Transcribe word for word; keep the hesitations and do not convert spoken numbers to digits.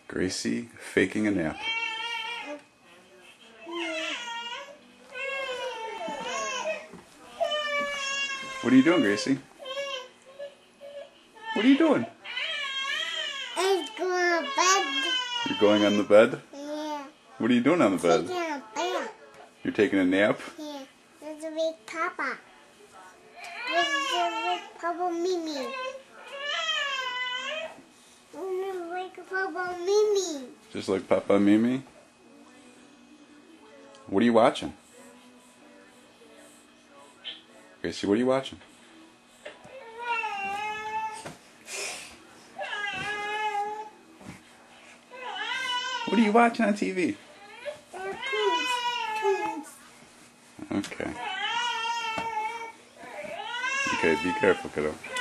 Gracie faking a nap. What are you doing, Gracie? What are you doing? I'm going to bed. You're going on the bed? Yeah. What are you doing on the bed? Taking a bath. You're taking a nap? Yeah. There's a big Papa. There's a big Papa Mimi. There's a big Papa Mimi. Just like Papa and Mimi? What are you watching? Gracie, what are you watching? What are you watching on T V? They're twins. Twins. Okay. Okay, be careful, kiddo.